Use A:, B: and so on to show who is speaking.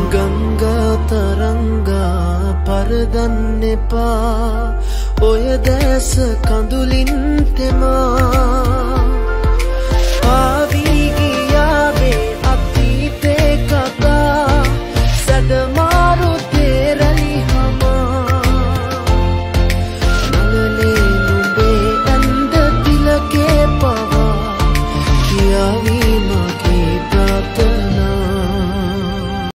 A: ගංගා තරංගා පරදන්න එපා ඔය දැස කඳුලින් තෙමා